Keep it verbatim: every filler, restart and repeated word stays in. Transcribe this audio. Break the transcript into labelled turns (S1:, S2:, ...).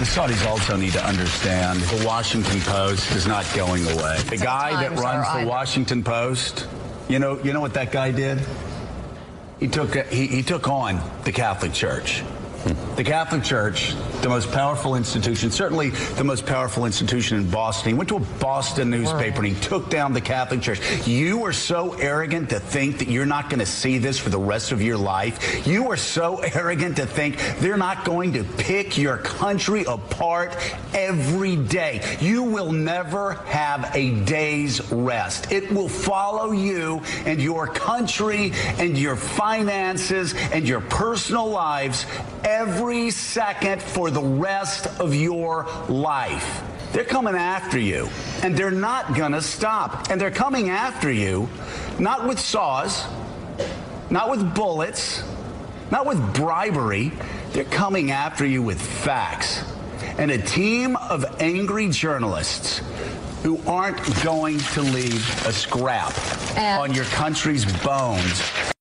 S1: Saudis also need to understand the Washington Post is not going away. The guy that runs the Washington Post, you know, you know what that guy did? He took he, he took on the Catholic Church. The Catholic Church, the most powerful institution, certainly the most powerful institution in Boston. He went to a Boston newspaper and he took down the Catholic Church. You are so arrogant to think that you're not going to see this for the rest of your life. You are so arrogant to think they're not going to pick your country apart every day. You will never have a day's rest. It will follow you and your country and your finances and your personal lives every second for the rest of your life. They're coming after you, and they're not going to stop. And they're coming after you, not with saws, not with bullets, not with bribery. They're coming after you with facts. And a team of angry journalists who aren't going to leave a scrap and on your country's bones.